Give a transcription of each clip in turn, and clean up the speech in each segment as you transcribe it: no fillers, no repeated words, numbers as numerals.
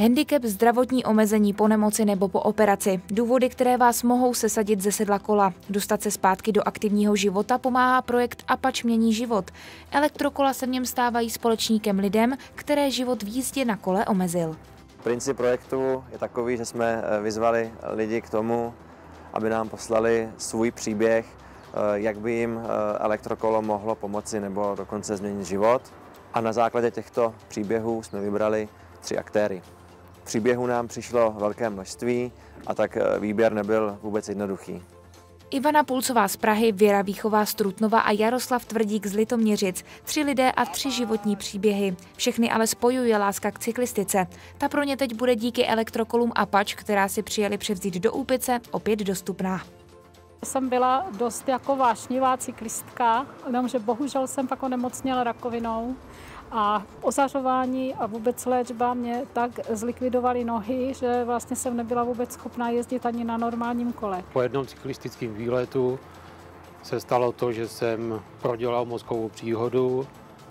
Handicap, zdravotní omezení po nemoci nebo po operaci. Důvody, které vás mohou sesadit ze sedla kola. Dostat se zpátky do aktivního života pomáhá projekt Apač mění život. Elektrokola se v něm stávají společníkem lidem, které život v jízdě na kole omezil. Princip projektu je takový, že jsme vyzvali lidi k tomu, aby nám poslali svůj příběh, jak by jim elektrokolo mohlo pomoci nebo dokonce změnit život. A na základě těchto příběhů jsme vybrali 3 aktéry. Příběhů nám přišlo velké množství a tak výběr nebyl vůbec jednoduchý. Ivana Pulcová z Prahy, Věra Víchová z Trutnova a Jaroslav Tvrdík z Litoměřic. 3 lidé a 3 životní příběhy. Všechny ale spojuje láska k cyklistice. Ta pro ně teď bude díky elektrokolům Apač, která si přijeli převzít do Úpice, opět dostupná. Jsem byla dost jako vášnivá cyklistka, jenomže bohužel jsem pak onemocněla rakovinou a ozařování a vůbec léčba mě tak zlikvidovaly nohy, že vlastně jsem nebyla vůbec schopná jezdit ani na normálním kole. Po jednom cyklistickém výletu se stalo to, že jsem prodělal mozkovou příhodu,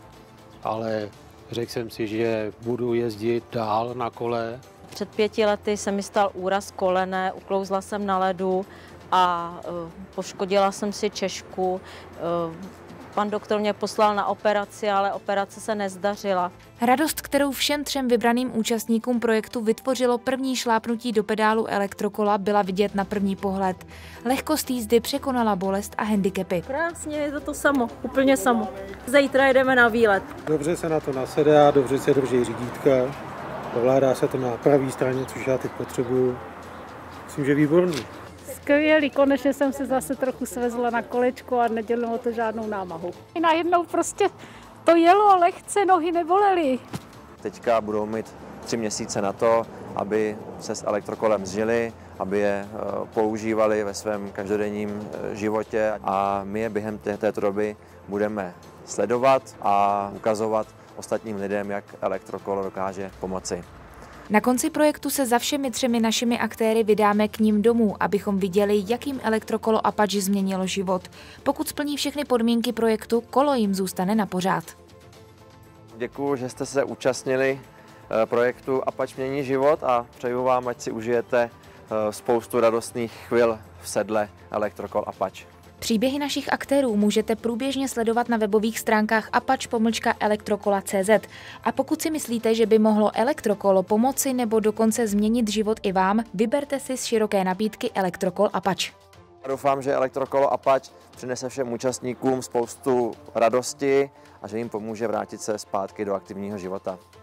ale řekl jsem si, že budu jezdit dál na kole. Před 5 lety se mi stal úraz kolene, uklouzla jsem na ledu a poškodila jsem si češku. Pan doktor mě poslal na operaci, ale operace se nezdařila. Radost, kterou všem 3 vybraným účastníkům projektu vytvořilo první šlápnutí do pedálu elektrokola, byla vidět na první pohled. Lehkost jízdy překonala bolest a handicapy. Krásně, je to samo, úplně samo. Zítra jedeme na výlet. Dobře se na to nasedá, dobře se drží řídítka, ovládá se to na pravé straně, což já teď potřebuju. Myslím, že výborný. Skvělý, konečně jsem se zase trochu svezla na kolečko a nedělalo to žádnou námahu. I najednou prostě to jelo lehce, nohy nebolely. Teďka budou mít 3 měsíce na to, aby se s elektrokolem zžili, aby je používali ve svém každodenním životě a my je během této doby budeme sledovat a ukazovat ostatním lidem, jak elektrokolo dokáže pomoci. Na konci projektu se za všemi 3 našimi aktéry vydáme k ním domů, abychom viděli, jak jim elektrokolo Apač změnilo život. Pokud splní všechny podmínky projektu, kolo jim zůstane na pořád. Děkuji, že jste se účastnili projektu Apač mění život a přeju vám, ať si užijete spoustu radostných chvil v sedle elektrokol Apač. Příběhy našich aktérů můžete průběžně sledovat na webových stránkách apač-elektrokola.cz. A pokud si myslíte, že by mohlo elektrokolo pomoci nebo dokonce změnit život i vám, vyberte si z široké nabídky elektrokol Apač. Doufám, že elektrokolo Apač přinese všem účastníkům spoustu radosti a že jim pomůže vrátit se zpátky do aktivního života.